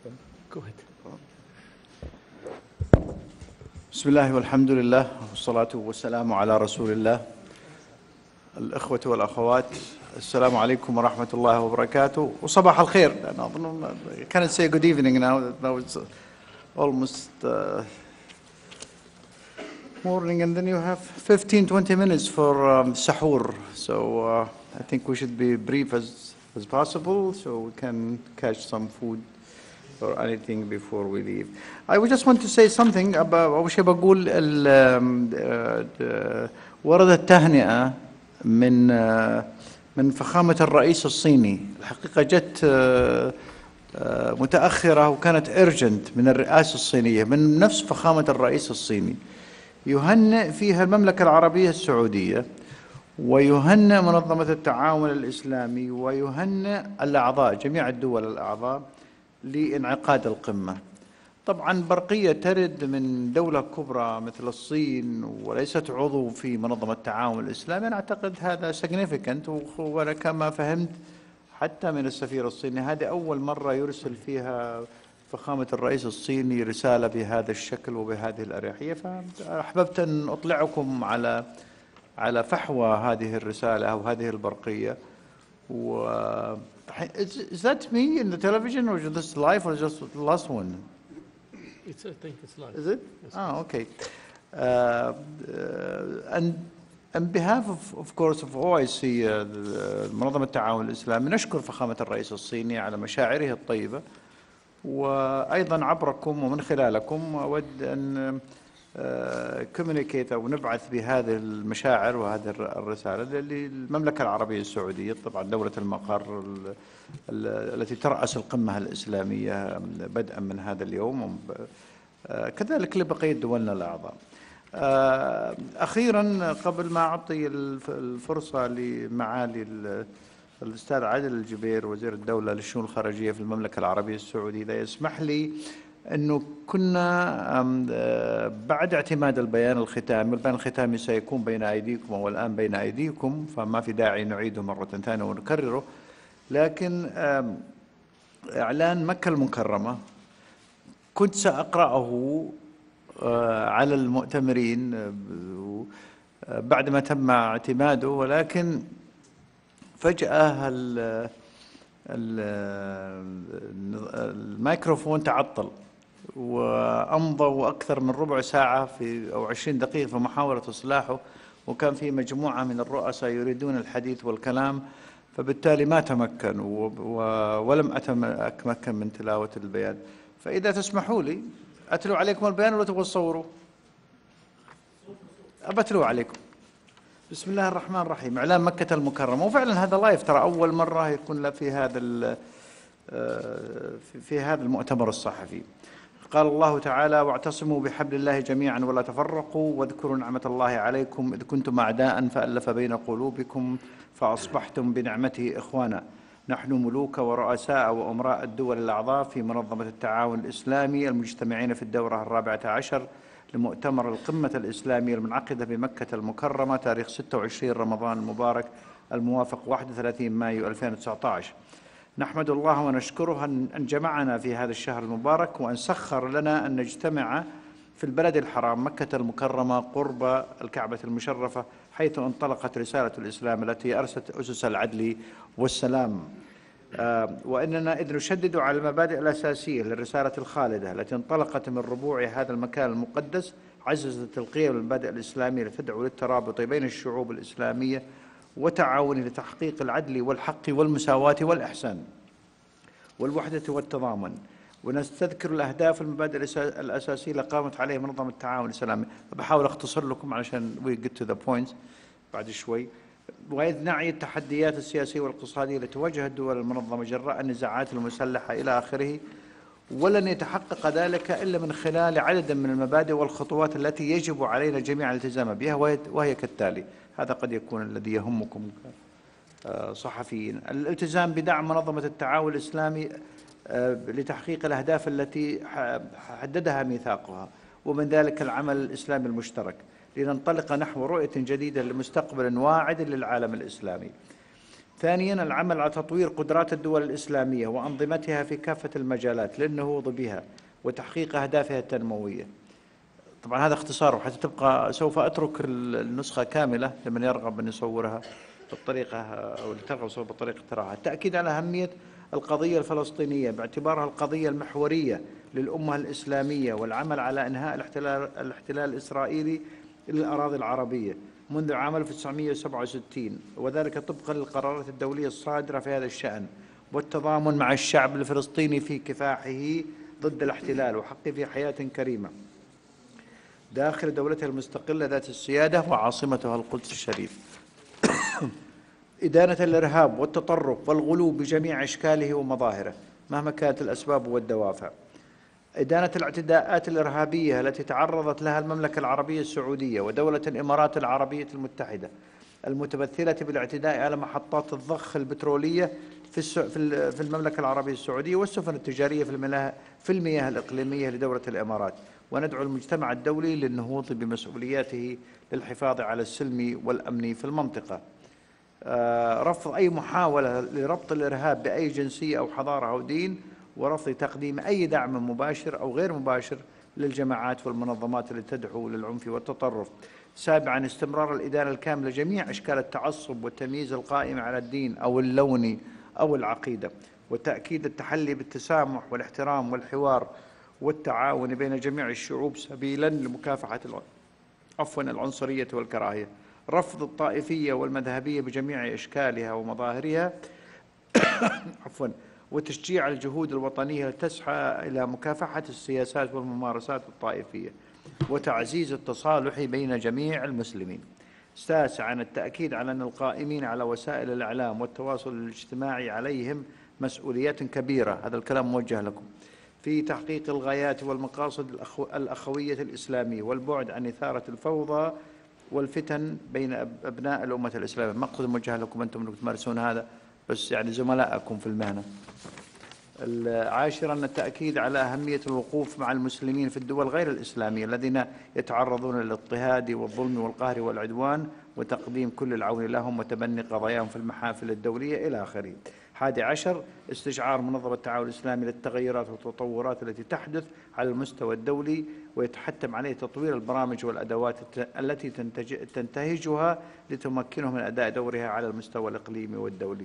Go ahead. بسم الله والحمد لله والصلاة والسلام على رسول الله. الإخوة والأخوات، السلام عليكم ورحمة الله وبركاته وصباح الخير. أنا أظن I can't say good evening now. Now it's almost morning, and then you have 15-20 minutes for sahur. So I think we should be brief as possible so we can catch some food or anything before we leave. I would just want to say something about أول شيء بقول وردت تهنئة من فخامة الرئيس الصيني. الحقيقة جت متأخرة وكانت urgent من الرئاسة الصينية، من نفس فخامة الرئيس الصيني، يهنئ فيها المملكة العربية السعودية، ويهنئ منظمة التعاون الإسلامي، ويهنئ الأعضاء جميع الدول الأعضاء لانعقاد القمة. طبعا برقية ترد من دولة كبرى مثل الصين وليست عضو في منظمة التعاون الإسلامي. أنا أعتقد هذا significant، وأنا كما فهمت حتى من السفير الصيني هذه أول مرة يرسل فيها فخامة الرئيس الصيني رسالة بهذا الشكل وبهذه الأريحية. فأحببت أن أطلعكم على فحوى هذه الرسالة أو هذه البرقية. Is that me in the television, or is this live, or just the last one? I think it's live. Is it? Yes. Okay. And on behalf of course of OIC, منظمة التعاون الإسلامي، نشكر فخامة الرئيس الصيني على مشاعره الطيبة، وأيضا عبركم ومن خلالكم أود أن communicate أو نبعث بهذه المشاعر وهذه الرسالة للمملكة العربية السعودية، طبعا دولة المقر التي ترأس القمة الإسلامية بدءا من هذا اليوم، كذلك لبقية دولنا الأعضاء. أخيرا قبل ما أعطي الفرصة لمعالي الأستاذ عادل الجبير وزير الدولة للشؤون الخارجية في المملكة العربية السعودية، إذا يسمح لي أنه كنا بعد اعتماد البيان الختامي، البيان الختامي سيكون بين أيديكم أو الآن بين أيديكم، فما في داعي نعيده مرة ثانية ونكرره، لكن إعلان مكة المكرمة كنت سأقرأه على المؤتمرين بعد ما تم اعتماده، ولكن فجأة الميكروفون تعطل، وأمضوا أكثر من ربع ساعة أو 20 دقيقة في محاولة إصلاحه، وكان في مجموعة من الرؤساء يريدون الحديث والكلام، فبالتالي ما تمكنوا ولم أتمكن من تلاوة البيان. فإذا تسمحوا لي أتلو عليكم البيان ولا تبغوا تصوروا؟ أبتلو عليكم. بسم الله الرحمن الرحيم. إعلان مكة المكرمة، وفعلا هذا لايف، ترى أول مرة يكون في هذا المؤتمر الصحفي. قال الله تعالى: واعتصموا بحبل الله جميعا ولا تفرقوا واذكروا نعمة الله عليكم إذ كنتم أعداء فألف بين قلوبكم فأصبحتم بنعمته إخوانا نحن ملوك ورؤساء وأمراء الدول الأعضاء في منظمة التعاون الإسلامي المجتمعين في الدورة 14 لمؤتمر القمة الإسلامي المنعقدة بمكة المكرمة تاريخ 26 رمضان المبارك الموافق 31 مايو 2019. نحمد الله ونشكره أن جمعنا في هذا الشهر المبارك، وأن سخر لنا أن نجتمع في البلد الحرام مكة المكرمة قرب الكعبة المشرفة، حيث انطلقت رسالة الإسلام التي أرست أسس العدل والسلام. وإننا إذ نشدد على المبادئ الأساسية للرسالة الخالدة التي انطلقت من ربوع هذا المكان المقدس، عززت القيم والمبادئ الإسلامية لتدعو للترابط بين الشعوب الإسلامية وتعاون لتحقيق العدل والحق والمساواة والإحسان والوحدة والتضامن، ونستذكر الأهداف والمبادئ الأساسية اللي قامت عليها منظمة التعاون الإسلامي. بحاول أختصر لكم علشان we get to the point بعد شوي. وإذ نعي التحديات السياسية والاقتصادية التي تواجه الدول المنظمة جراء النزاعات المسلحة إلى آخره، ولن يتحقق ذلك إلا من خلال عدد من المبادئ والخطوات التي يجب علينا جميعا الالتزام بها، وهي كالتالي. هذا قد يكون الذي يهمكم صحفيين: الالتزام بدعم منظمة التعاون الإسلامي لتحقيق الأهداف التي حددها ميثاقها، ومن ذلك العمل الإسلامي المشترك لننطلق نحو رؤية جديدة لمستقبل واعد للعالم الإسلامي. ثانيا العمل على تطوير قدرات الدول الإسلامية وأنظمتها في كافة المجالات للنهوض بها وتحقيق أهدافها التنموية. طبعا هذا اختصار، وحتى تبقى سوف أترك النسخة كاملة لمن يرغب أن يصورها بالطريقة أو ترغب صور بالطريقة تراها. التأكيد على أهمية القضية الفلسطينية باعتبارها القضية المحورية للأمة الإسلامية، والعمل على إنهاء الاحتلال الإسرائيلي للأراضي العربية منذ عام 1967، وذلك طبقا للقرارات الدولية الصادرة في هذا الشأن، والتضامن مع الشعب الفلسطيني في كفاحه ضد الاحتلال وحقه في حياة كريمة داخل دولتها المستقلة ذات السيادة وعاصمتها القدس الشريف. إدانة الإرهاب والتطرف والغلو بجميع أشكاله ومظاهره مهما كانت الأسباب والدوافع. إدانة الاعتداءات الإرهابية التي تعرضت لها المملكة العربية السعودية ودولة الإمارات العربية المتحدة، المتمثلة بالاعتداء على محطات الضخ البترولية في المملكة العربية السعودية والسفن التجارية في المياه الإقليمية لدولة الإمارات. وندعو المجتمع الدولي للنهوض بمسؤولياته للحفاظ على السلم والأمن في المنطقة. رفض أي محاولة لربط الإرهاب بأي جنسية أو حضارة أو دين، ورفض تقديم أي دعم مباشر أو غير مباشر للجماعات والمنظمات التي تدعو للعنف والتطرف. سابعا استمرار الإدانة الكاملة لجميع أشكال التعصب والتمييز القائمة على الدين أو اللون أو العقيدة، وتأكيد التحلي بالتسامح والاحترام والحوار والتعاون بين جميع الشعوب سبيلا لمكافحة العنصرية والكراهية. رفض الطائفية والمذهبية بجميع أشكالها ومظاهرها وتشجيع الجهود الوطنية التي تسعى إلى مكافحة السياسات والممارسات الطائفية وتعزيز التصالح بين جميع المسلمين. تاسعاً التأكيد على أن القائمين على وسائل الإعلام والتواصل الاجتماعي عليهم مسؤوليات كبيرة، هذا الكلام موجه لكم، في تحقيق الغايات والمقاصد الأخوية الإسلامية والبعد عن إثارة الفوضى والفتن بين أبناء الأمة الإسلامية. مقصد موجه لكم أنتم أنكم تمارسون هذا، بس يعني زملائكم في المهنة. عاشراً التأكيد على أهمية الوقوف مع المسلمين في الدول غير الإسلامية الذين يتعرضون للاضطهاد والظلم والقهر والعدوان، وتقديم كل العون لهم وتبني قضاياهم في المحافل الدولية إلى آخره. 11 استشعار منظمة التعاون الإسلامي للتغيرات والتطورات التي تحدث على المستوى الدولي، ويتحتم عليه تطوير البرامج والأدوات التي تنتهجها لتمكنهم من أداء دورها على المستوى الإقليمي والدولي.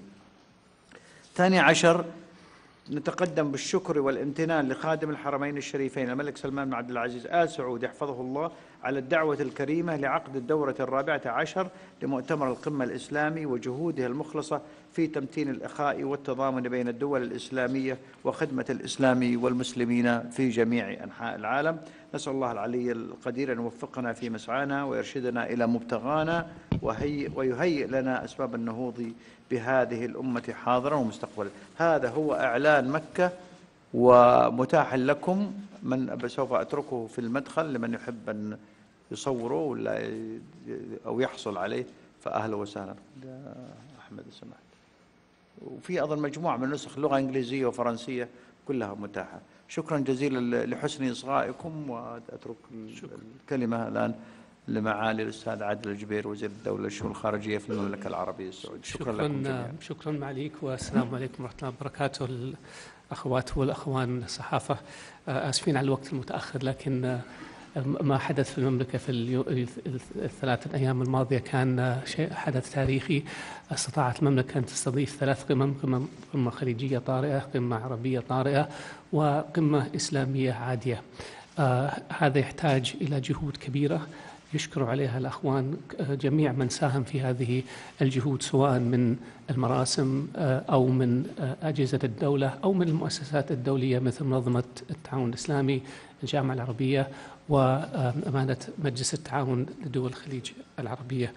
12 نتقدم بالشكر والامتنان لخادم الحرمين الشريفين الملك سلمان بن عبد العزيز آل سعود يحفظه الله على الدعوة الكريمة لعقد الدورة 14 لمؤتمر القمة الإسلامي، وجهوده المخلصة في تمتين الإخاء والتضامن بين الدول الإسلامية وخدمة الإسلام والمسلمين في جميع أنحاء العالم. نسأل الله العلي القدير أن يوفقنا في مسعانا ويرشدنا إلى مبتغانا ويهيئ لنا أسباب النهوض بهذه الأمة حاضرا ومستقبلا. هذا هو إعلان مكة، ومتاح لكم من سوف أتركه في المدخل لمن يحب أن يصوره ولا أو يحصل عليه، فأهلا وسهلا. أحمد سمحت. وفي أيضا مجموعة من النسخ لغة إنجليزية وفرنسية كلها متاحة. شكرا جزيلا لحسن إصغائكم، وأترك الكلمة الآن لمعالي الأستاذ عادل الجبير وزير الدولة للشؤون الخارجية في المملكة العربية السعودية. شكرا لكم جميعا. شكرا معاليك، والسلام عليكم ورحمة الله وبركاته. الأخوات والأخوان من الصحافة، آسفين على الوقت المتأخر، لكن ما حدث في المملكة في الثلاثة أيام الماضية كان شيء حدث تاريخي. استطاعت المملكة أن تستضيف 3 قمم: قمة خليجية طارئة، قمة عربية طارئة، وقمة إسلامية عادية. هذا يحتاج إلى جهود كبيرة يشكر عليها الأخوان جميع من ساهم في هذه الجهود، سواء من المراسم أو من أجهزة الدولة أو من المؤسسات الدولية مثل منظمة التعاون الإسلامي، الجامعة العربية، وأمانة مجلس التعاون لدول الخليج العربية.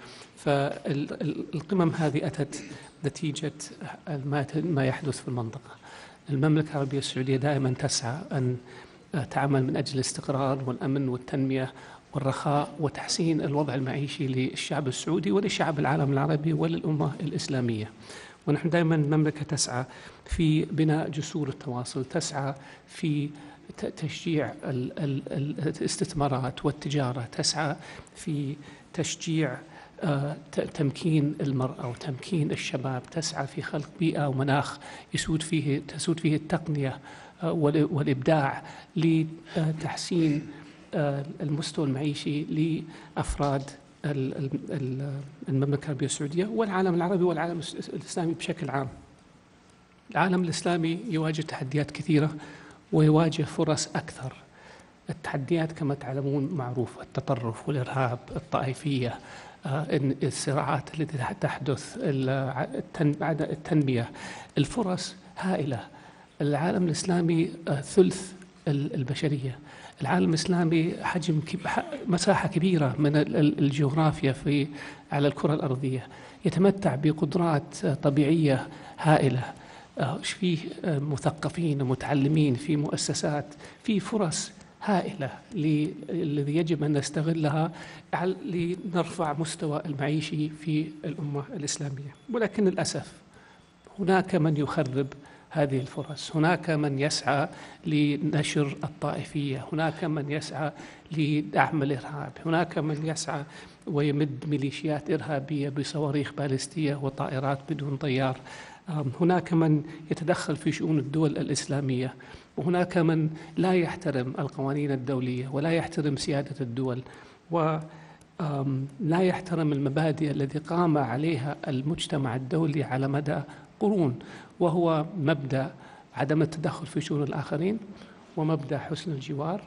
فالقمم هذه أتت نتيجة ما يحدث في المنطقة. المملكة العربية السعودية دائما تسعى أن تعمل من أجل الاستقرار والأمن والتنمية والرخاء وتحسين الوضع المعيشي للشعب السعودي ولشعب العالم العربي وللأمة الإسلامية. ونحن دائما المملكة تسعى في بناء جسور التواصل، تسعى في تشجيع الاستثمارات والتجارة، تسعى في تشجيع تمكين المرأة وتمكين الشباب، تسعى في خلق بيئة ومناخ تسود فيه التقنية والإبداع لتحسين المستوى المعيشي لأفراد المملكة العربية السعودية والعالم العربي والعالم الإسلامي بشكل عام. العالم الإسلامي يواجه تحديات كثيرة ويواجه فرص أكثر. التحديات كما تعلمون معروفة: التطرف والإرهاب، الطائفية، الصراعات التي تحدث، التنمية. الفرص هائلة. العالم الإسلامي ثلث البشرية. العالم الإسلامي مساحة كبيرة من الجغرافيا على الكرة الأرضية، يتمتع بقدرات طبيعية هائلة، فيه مثقفين ومتعلمين، في مؤسسات، في فرص هائلة الذي يجب أن نستغلها لنرفع مستوى المعيشي في الأمة الإسلامية. ولكن للأسف هناك من يخرب هذه الفرص، هناك من يسعى لنشر الطائفية، هناك من يسعى لدعم الإرهاب، هناك من يسعى ويمد ميليشيات إرهابية بصواريخ باليستية وطائرات بدون طيار، هناك من يتدخل في شؤون الدول الإسلامية، وهناك من لا يحترم القوانين الدولية ولا يحترم سيادة الدول ولا يحترم المبادئ التي قام عليها المجتمع الدولي على مدى قرون، وهو مبدأ عدم التدخل في شؤون الآخرين ومبدأ حسن الجوار.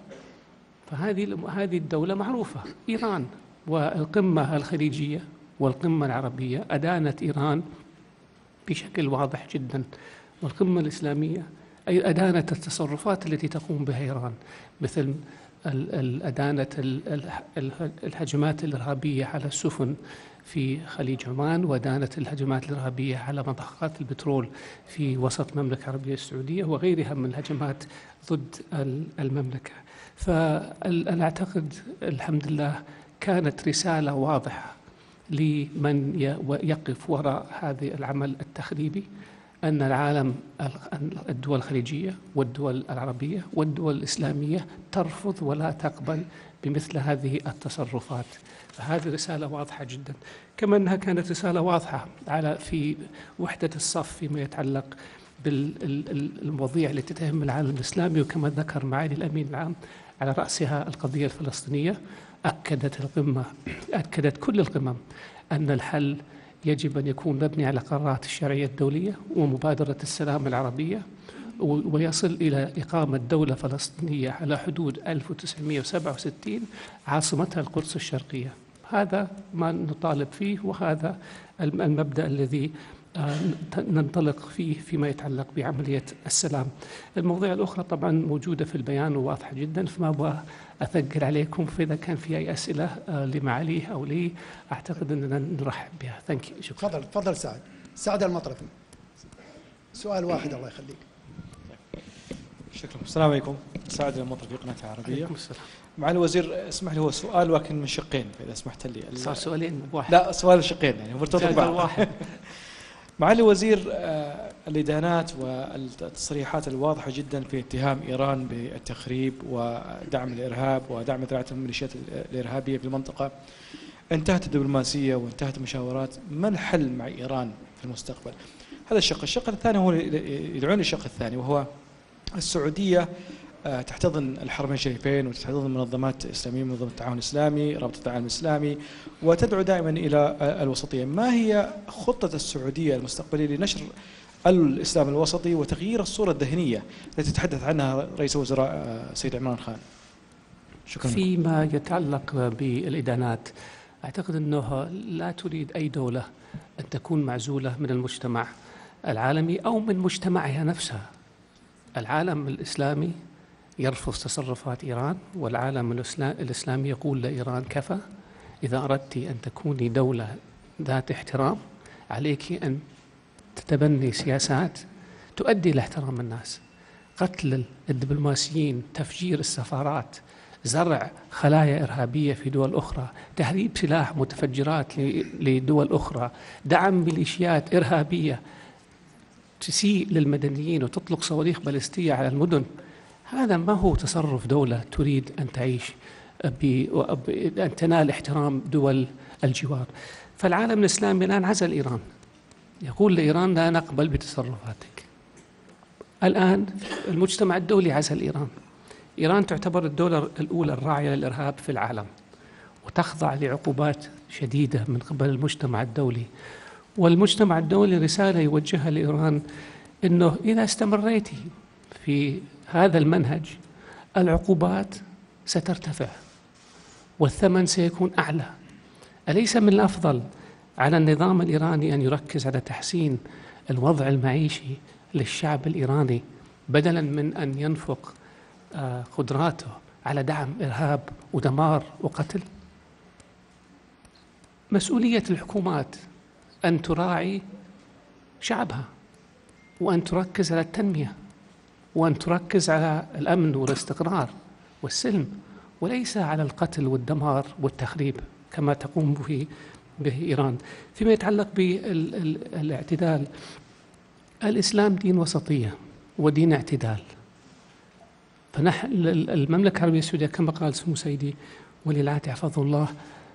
فهذه الدولة معروفة، إيران، والقمة الخليجية والقمة العربية أدانت إيران بشكل واضح جدا، والقمة الإسلامية أي أدانت التصرفات التي تقوم بها إيران، مثل أدانت الهجمات الإرهابية على السفن في خليج عمان، وأدانت الهجمات الإرهابية على مضخات البترول في وسط المملكة العربية السعودية وغيرها من الهجمات ضد المملكة. فأنا أعتقد الحمد لله كانت رسالة واضحة لمن يقف وراء هذا العمل التخريبي، أن الدول الخليجية والدول العربية والدول الإسلامية ترفض ولا تقبل بمثل هذه التصرفات. فهذه رسالة واضحة جدا، كما أنها كانت رسالة واضحة في وحدة الصف فيما يتعلق بالمواضيع التي تهم العالم الإسلامي. وكما ذكر معالي الأمين العام على رأسها القضية الفلسطينية، أكدت كل القمم أن الحل يجب أن يكون مبني على قرارات الشرعية الدولية ومبادرة السلام العربية، ويصل إلى إقامة دولة فلسطينية على حدود 1967 عاصمتها القدس الشرقية. هذا ما نطالب فيه، وهذا المبدأ الذي ننطلق فيه فيما يتعلق بعملية السلام. المواضيع الأخرى طبعا موجودة في البيان وواضحة جدا، فما أبغى أثقل عليكم، فإذا كان في أي أسئلة لمعاليه أو لي أعتقد أننا نرحب بها. شكرا. تفضل سعد المطرفي، سؤال واحد الله يخليك. شكرا. السلام عليكم. سعد المطرفي، قناة العربية. عليكم السلام. معالي الوزير، اسمح لي، هو سؤال ولكن من شقين إذا سمحت لي. صار سؤالين واحد؟ لا، سؤال شقين يعني مرتبط ببعض. واحد. معالي الوزير، الإدانات والتصريحات الواضحة جدا في اتهام إيران بالتخريب ودعم الإرهاب ودعم ذريعة الميليشيات الإرهابية في المنطقة انتهت الدبلوماسية وانتهت المشاورات. ما الحل مع إيران في المستقبل؟ هذا الشق الثاني هو يدعون للشق الثاني، وهو السعودية تحتضن الحرمين الشريفين وتحتضن منظمات إسلامية، منظمة التعاون الإسلامي، رابطة العالم الإسلامي، وتدعو دائما إلى الوسطية. ما هي خطة السعودية المستقبلية لنشر الإسلام الوسطي وتغيير الصورة الذهنية التي تحدث عنها رئيس الوزراء سيد عمران خان؟ شكرا. فيما يتعلق بالإدانات، أعتقد أنه لا تريد أي دولة أن تكون معزولة من المجتمع العالمي أو من مجتمعها نفسها. العالم الإسلامي يرفض تصرفات إيران، والعالم الإسلامي يقول لإيران كفى، إذا أردت أن تكوني دولة ذات احترام عليك أن تتبني سياسات تؤدي إلى احترام الناس. قتل الدبلوماسيين، تفجير السفارات، زرع خلايا إرهابية في دول أخرى، تهريب سلاح متفجرات لدول أخرى، دعم ميليشيات إرهابية تسيء للمدنيين وتطلق صواريخ باليستية على المدن. هذا ما هو تصرف دولة تريد أن تعيش أن تنال احترام دول الجوار. فالعالم الإسلامي الآن عزل إيران، يقول لإيران لا نقبل بتصرفاتك. الآن المجتمع الدولي عزل إيران. إيران تعتبر الدولة الأولى الراعية للإرهاب في العالم، وتخضع لعقوبات شديدة من قبل المجتمع الدولي. والمجتمع الدولي رسالة يوجهها لإيران أنه إذا استمريتي في هذا المنهج العقوبات سترتفع والثمن سيكون أعلى. أليس من الأفضل على النظام الإيراني أن يركز على تحسين الوضع المعيشي للشعب الإيراني بدلاً من أن ينفق قدراته على دعم إرهاب ودمار وقتل؟ مسؤولية الحكومات أن تراعي شعبها، وأن تركز على التنمية، وأن تركز على الأمن والاستقرار والسلم، وليس على القتل والدمار والتخريب كما تقوم به إيران. فيما يتعلق بالاعتدال، الإسلام دين وسطية ودين اعتدال. فنحن المملكة العربية السعودية كما قال سمو سيدي ولي العهد حفظه الله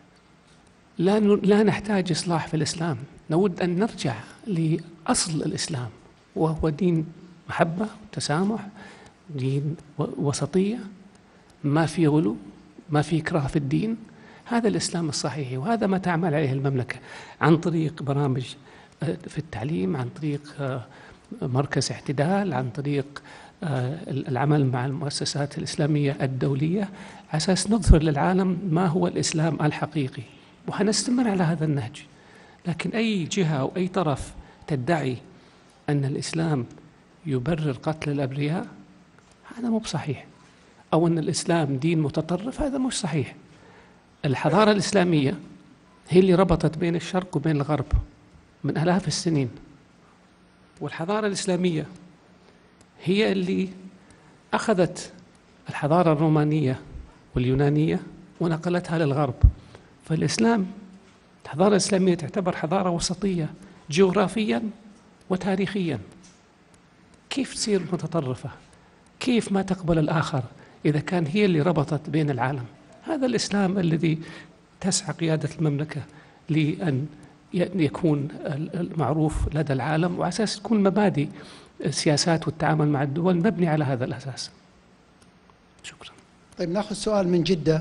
لا نحتاج إصلاح في الإسلام، نود أن نرجع لأصل الإسلام، وهو دين محبة وتسامح، دين وسطية، ما في غلو، ما في إكراه في الدين. هذا الإسلام الصحيح، وهذا ما تعمل عليه المملكة عن طريق برامج في التعليم، عن طريق مركز اعتدال، عن طريق العمل مع المؤسسات الإسلامية الدولية، على أساس نظهر للعالم ما هو الإسلام الحقيقي، وحنستمر على هذا النهج. لكن أي جهة أو أي طرف تدعي أن الإسلام يبرر قتل الأبرياء، هذا مو بصحيح، أو أن الإسلام دين متطرف، هذا مش صحيح. الحضارة الإسلامية هي اللي ربطت بين الشرق وبين الغرب من آلاف السنين، والحضارة الإسلامية هي اللي أخذت الحضارة الرومانية واليونانية ونقلتها للغرب. فالإسلام، الحضارة الإسلامية تعتبر حضارة وسطية جغرافياً وتاريخياً. كيف تصير متطرفة؟ كيف ما تقبل الآخر إذا كان هي اللي ربطت بين العالم؟ هذا الإسلام الذي تسعى قيادة المملكة لأن يكون المعروف لدى العالم، وعلى أساس تكون مبادئ السياسات والتعامل مع الدول مبني على هذا الأساس. شكرا. طيب ناخذ سؤال من جدة.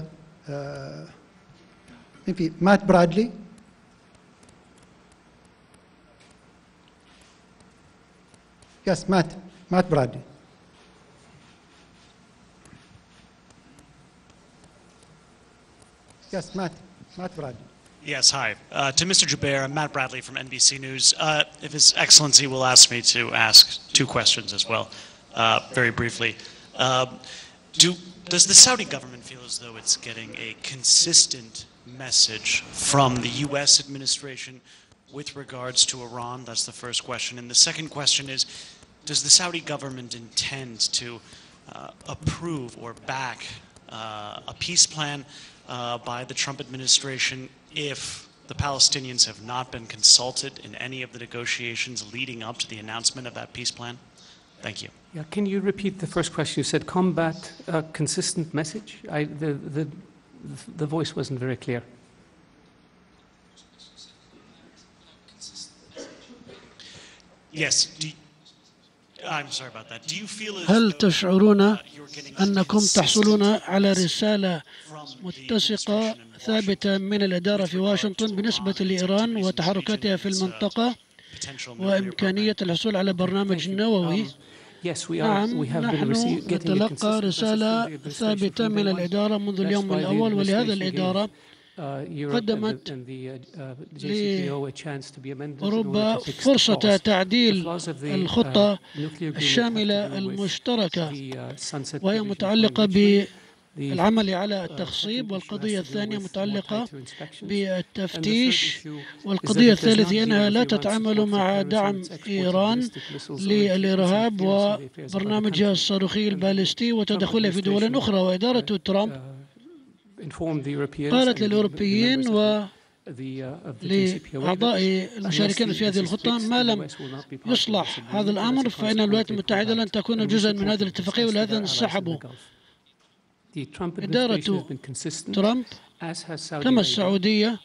مين في؟ مات برادلي. يس، مات برادلي. Yes, Matt Bradley. Yes, hi. To Mr. Jubeir, I'm Matt Bradley from NBC News. If His Excellency will ask me to ask two questions as well, very briefly. Does the Saudi government feel as though it's getting a consistent message from the U.S. administration with regards to Iran? That's the first question. And the second question is, does the Saudi government intend to approve or back a peace plan by the Trump administration if the Palestinians have not been consulted in any of the negotiations leading up to the announcement of that peace plan? Thank you. Yeah, can you repeat the first question? You said combat a consistent message. The voice wasn't very clear. Yes. I'm sorry about that. Do you feel as هل though تشعرون you're getting أنكم consistent تحصلون على رسالة from the متسقة administration in ثابتة من الإدارة في واشنطن بالنسبة لإيران وتحركاتها في المنطقة potential nuclear وإمكانية الحصول على برنامج نووي؟ نعم، نحن نتلقى رسالة ثابتة من الإدارة منذ اليوم الأول، ولهذا الإدارة قدمت لأوروبا فرصة تعديل الخطة الشاملة المشتركة، وهي متعلقة بالعمل على التخصيب، والقضية الثانية متعلقة بالتفتيش، والقضية الثالثة أنها لا تتعامل مع دعم إيران للإرهاب وبرنامجها الصاروخي البالستي وتدخلها في دول أخرى. وإدارة ترامب قالت للأوروبيين ولأعضاء المشاركين في هذه الخطة ما لم يصلح هذا الأمر فإن الولايات المتحدة لن تكون جزءا من هذه الاتفاقية، ولهذا انسحبوا. إدارة ترامب كما السعودية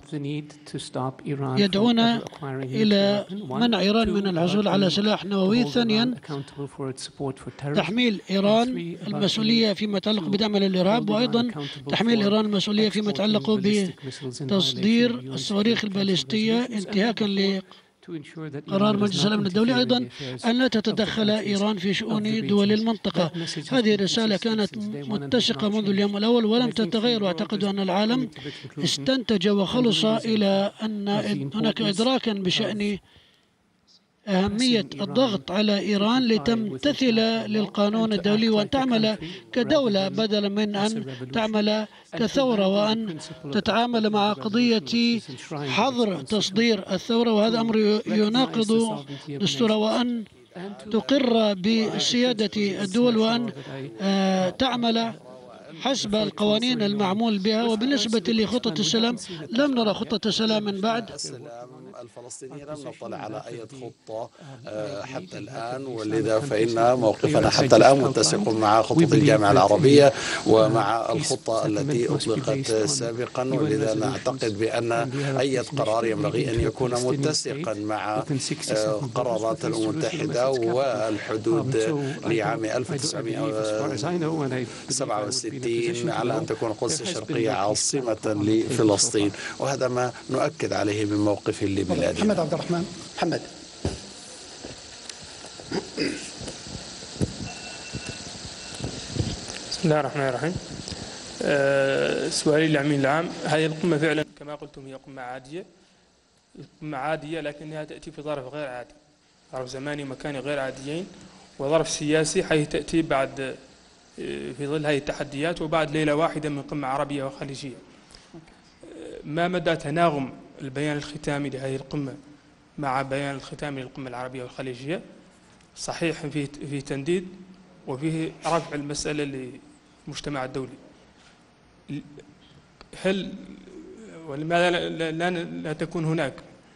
يدعون إلى منع إيران من الحصول على سلاح نووي. ثانيا، تحميل إيران المسؤولية فيما يتعلق بدعم الإرهاب، وأيضا تحميل إيران المسؤولية فيما يتعلق بتصدير الصواريخ البالستية انتهاكا قرار مجلس الأمن الدولي، أيضا أن لا تتدخل إيران في شؤون دول المنطقة. هذه الرسالة كانت متسقة منذ اليوم الأول ولم تتغير، وأعتقد أن العالم استنتج وخلص إلى أن هناك إدراكا بشأن أهمية الضغط على إيران لتمتثل للقانون الدولي وأن تعمل كدولة بدلا من أن تعمل كثورة، وأن تتعامل مع قضية حظر تصدير الثورة، وهذا أمر يناقض دستورها، وأن تقر بسيادة الدول وأن تعمل حسب القوانين المعمول بها. وبالنسبة لخطة السلام، لم نرى خطة سلام من بعد الفلسطينيين، لم نطلع على أي خطة حتى الآن، ولذا فإن موقفنا حتى الآن متسق مع خطة الجامعة العربية ومع الخطة التي أطلقت سابقا، ولذا نعتقد بأن أي قرار ينبغي أن يكون متسقا مع قرارات الأمم المتحدة والحدود لعام 1967 على أن تكون القدس الشرقية عاصمة لفلسطين، وهذا ما نؤكد عليه من موقف الليبي. محمد عبد الرحمن. محمد. بسم الله الرحمن الرحيم. سؤالي للأمين العام، هذه القمة فعلا كما قلتم هي قمة عادية، القمة عادية لكنها تأتي في ظرف غير عادي، ظرف زماني ومكاني غير عاديين، وظرف سياسي حيث تأتي بعد في ظل هذه التحديات وبعد ليلة واحدة من قمة عربية وخليجية. ما مدى تناغم البيان الختامي لهذه القمة مع بيان الختامي للقمة العربية والخليجية؟ صحيح فيه تنديد وفيه رفع المسألة للمجتمع الدولي. هل ولماذا لا تكون هناك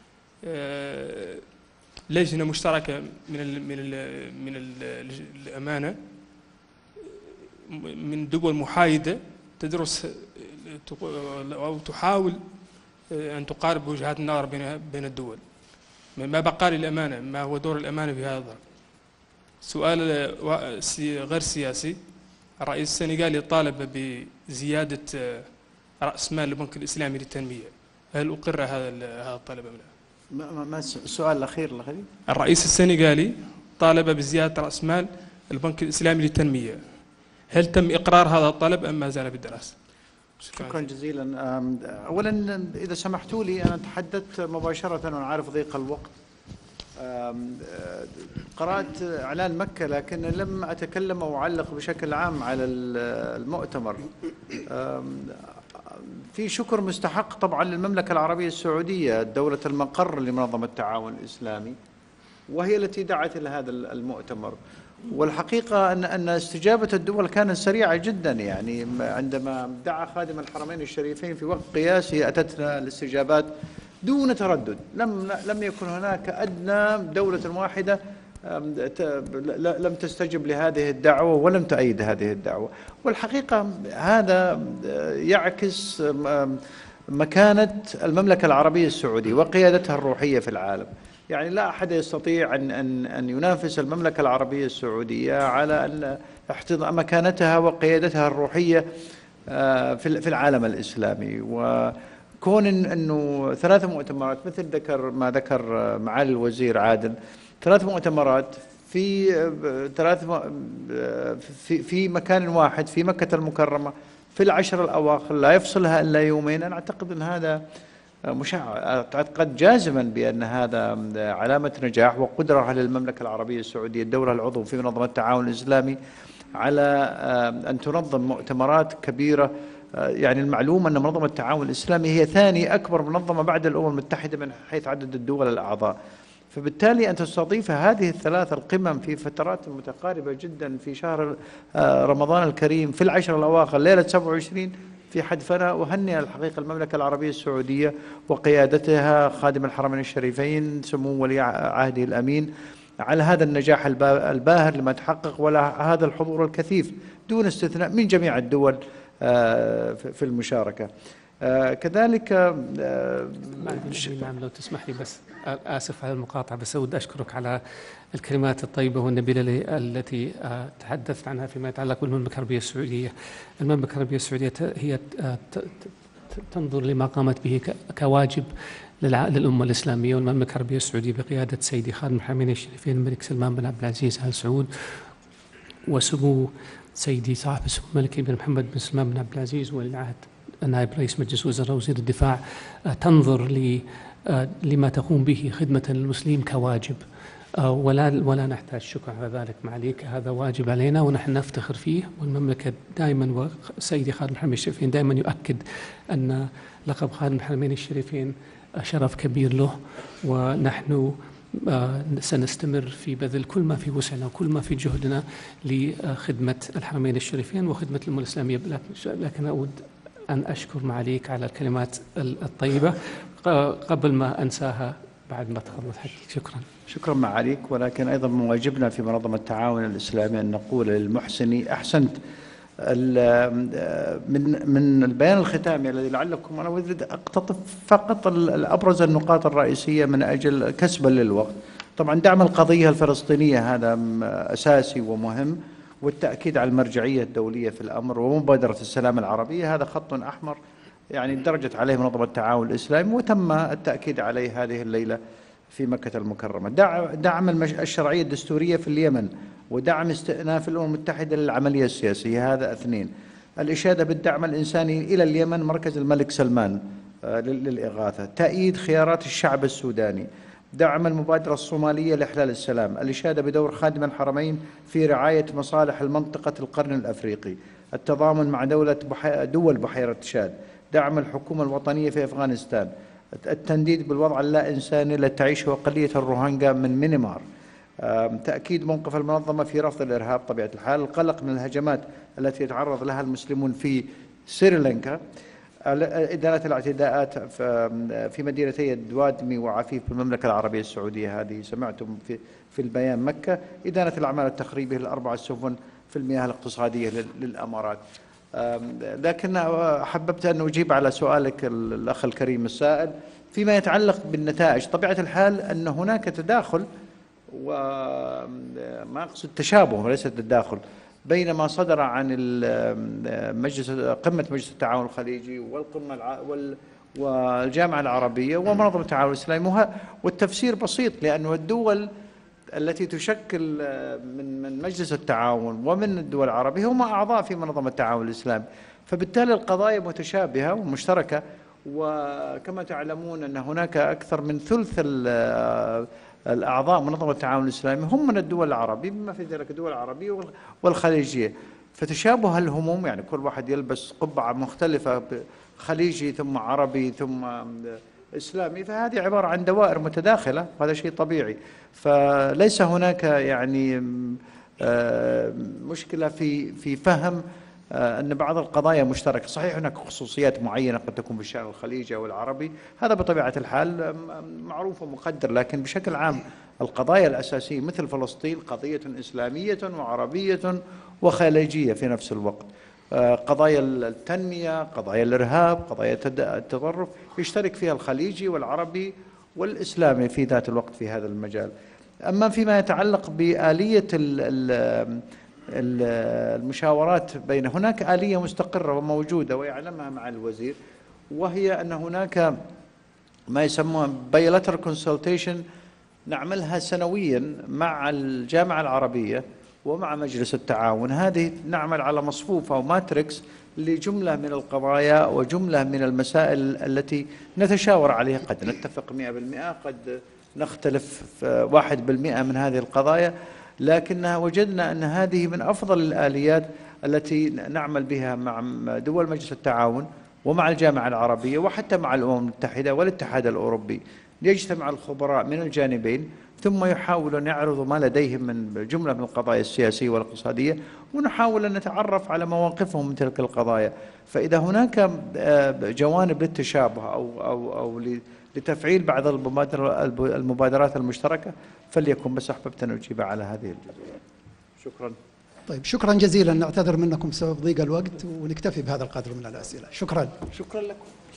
لجنة مشتركة من الأمانة من دول محايدة تدرس أو تحاول أن تقارب وجهات النظر بين الدول؟ ما بقى للأمانة، ما هو دور الأمانة في هذا الظرف؟ سؤال غير سياسي، الرئيس السنغالي طالب بزيادة رأس مال البنك الإسلامي للتنمية، هل أقر هذا الطلب أم لا؟ ما السؤال الأخير الأخير؟ الرئيس السنغالي طالب بزيادة رأس مال البنك الإسلامي للتنمية، هل تم إقرار هذا الطلب أم ما زال بالدراسة؟ شكرا جزيلا. أولا إذا سمحتوا لي أنا تحدثت مباشرة وأنا عارف ضيق الوقت. قرأت إعلان مكة لكن لم أتكلم أو أعلق بشكل عام على المؤتمر. في شكر مستحق طبعا للمملكة العربية السعودية دولة المقر لمنظمة التعاون الإسلامي، وهي التي دعت إلى هذا المؤتمر. والحقيقة أن استجابة الدول كانت سريعة جدا، يعني عندما دعا خادم الحرمين الشريفين في وقت قياسي أتتنا الاستجابات دون تردد، لم يكن هناك أدنى دولة واحدة لم تستجب لهذه الدعوة ولم تؤيد هذه الدعوة. والحقيقة هذا يعكس مكانة المملكة العربية السعودية وقيادتها الروحية في العالم. يعني لا أحد يستطيع أن ينافس المملكة العربية السعودية على أن احتضان مكانتها وقيادتها الروحية في العالم الإسلامي. وكون أنه 3 مؤتمرات مثل ما ذكر معالي الوزير عادل، 3 مؤتمرات في مكان واحد في مكة المكرمة في العشر الأواخر لا يفصلها إلا يومين، أنا أعتقد أن هذا أعتقد جازما بأن هذا علامة نجاح وقدرة للمملكة العربية السعودية الدولة العضو في منظمة التعاون الإسلامي على أن تنظم مؤتمرات كبيرة. يعني المعلوم أن منظمة التعاون الإسلامي هي ثاني أكبر منظمة بعد الأمم المتحدة من حيث عدد الدول الأعضاء، فبالتالي أن تستضيف هذه ال3 القمم في فترات متقاربة جدا في شهر رمضان الكريم في العشر الأواخر ليلة 27 في حدثنا. وهنئ الحقيقة المملكة العربية السعودية وقيادتها خادم الحرمين الشريفين سمو ولي عهده الأمين على هذا النجاح الباهر لما تحقق، ولا هذا الحضور الكثيف دون استثناء من جميع الدول في المشاركة. كذلك نعم، لو تسمح لي بس، آسف على المقاطعة، بس أود أشكرك على الكلمات الطيبة والنبيلة التي تحدثت عنها فيما يتعلق بالمملكة العربية السعودية. المملكة العربية السعودية هي تنظر لما قامت به كواجب للأمة الإسلامية، والمملكة العربية السعودية بقيادة سيدي خادم الحرمين الشريفين الملك سلمان بن عبد العزيز آل سعود، وسمو سيدي صاحب السمو الملكي بن محمد بن سلمان بن عبد العزيز ولي العهد نائب رئيس مجلس وزراء وزير الدفاع، تنظر لما تقوم به خدمة للمسلمين كواجب، ولا نحتاج شكر على ذلك معاليك. هذا واجب علينا ونحن نفتخر فيه، والمملكة دائما وسيدي خادم الحرمين الشريفين دائما يؤكد أن لقب خادم الحرمين الشريفين شرف كبير له، ونحن سنستمر في بذل كل ما في وسعنا وكل ما في جهدنا لخدمة الحرمين الشريفين وخدمة الأمة الإسلامية. لكن أود أن أشكر معاليك على الكلمات الطيبة قبل ما أنساها بعد ما تخلص حديثك. شكرا. شكرا معاليك، ولكن أيضا من واجبنا في منظمة التعاون الإسلامي أن نقول للمحسن أحسنت. من البيان الختامي الذي لعلكم، أنا أريد أقتطف فقط الأبرز النقاط الرئيسية من أجل كسبا للوقت. طبعا دعم القضية الفلسطينية هذا أساسي ومهم، والتأكيد على المرجعية الدولية في الأمر، ومبادرة السلام العربية هذا خط أحمر يعني درجت عليه منظمة التعاون الإسلامي، وتم التأكيد عليه هذه الليلة في مكة المكرمة. دعم الشرعية الدستورية في اليمن، ودعم استئناف الأمم المتحدة للعملية السياسية، هذا 2. الإشادة بالدعم الإنساني إلى اليمن، مركز الملك سلمان للإغاثة. تأييد خيارات الشعب السوداني. دعم المبادرة الصومالية لإحلال السلام. الإشادة بدور خادم الحرمين في رعاية مصالح المنطقة القرن الأفريقي. التضامن مع دول بحيرة تشاد. دعم الحكومة الوطنية في أفغانستان. التنديد بالوضع اللا إنساني التي تعيشه أقلية الروهينجا من ميانمار. تأكيد موقف المنظمة في رفض الإرهاب طبيعة الحال. القلق من الهجمات التي يتعرض لها المسلمون في سريلانكا. إدانة الاعتداءات في مدينتي الدوادمي وعفيف بالمملكة العربية السعودية، هذه سمعتم في البيان مكة. إدانة الأعمال التخريبية ل4 سفن في المياه الاقتصادية للأمارات. لكن حببت أن أجيب على سؤالك الأخ الكريم السائل فيما يتعلق بالنتائج. طبيعة الحال أن هناك تداخل، وما أقصد تشابه وليس تداخل، بين ما صدر عن قمة مجلس التعاون الخليجي والجامعة العربية ومنظمة التعاون الإسلامي، والتفسير بسيط، لأن الدول التي تشكل من مجلس التعاون ومن الدول العربية هم أعضاء في منظمة التعاون الإسلامي، فبالتالي القضايا متشابهة ومشتركة. وكما تعلمون أن هناك أكثر من ثلث الأعضاء منظمة التعاون الإسلامي هم من الدول العربية، بما في ذلك الدول العربية والخليجية، فتشابه الهموم، يعني كل واحد يلبس قبعة مختلفة، خليجي ثم عربي ثم إسلامي، فهذه عبارة عن دوائر متداخلة، وهذا شيء طبيعي. فليس هناك يعني مشكلة في فهم أن بعض القضايا مشتركة. صحيح هناك خصوصيات معينة قد تكون بالشأن الخليجي أو العربي، هذا بطبيعة الحال معروف ومقدر، لكن بشكل عام القضايا الأساسية مثل فلسطين قضية إسلامية وعربية وخليجية في نفس الوقت. قضايا التنمية، قضايا الإرهاب، قضايا التطرف، يشترك فيها الخليجي والعربي والإسلامي في ذات الوقت في هذا المجال. أما فيما يتعلق بآلية المشاورات هناك آلية مستقرة وموجودة ويعلمها مع الوزير، وهي أن هناك ما يسمونه bilateral consultation نعملها سنويا مع الجامعة العربية ومع مجلس التعاون. هذه نعمل على مصفوفة وماتريكس لجملة من القضايا وجملة من المسائل التي نتشاور عليها، قد نتفق 100%، قد نختلف 1% من هذه القضايا، لكنها وجدنا أن هذه من أفضل الآليات التي نعمل بها مع دول مجلس التعاون ومع الجامعة العربية وحتى مع الأمم المتحدة والاتحاد الأوروبي. يجتمع الخبراء من الجانبين ثم يحاولون يعرضوا ما لديهم من جملة من القضايا السياسية والاقتصادية، ونحاول أن نتعرف على مواقفهم من تلك القضايا. فإذا هناك جوانب للتشابه أو لتفعيل بعض المبادرات المشتركة، فليكن بس أحببت أن أجيب على هذه الجزئية. شكرا. طيب شكرا جزيلا، نعتذر منكم بسبب ضيق الوقت ونكتفي بهذا القدر من الأسئلة. شكرا. شكرا لكم.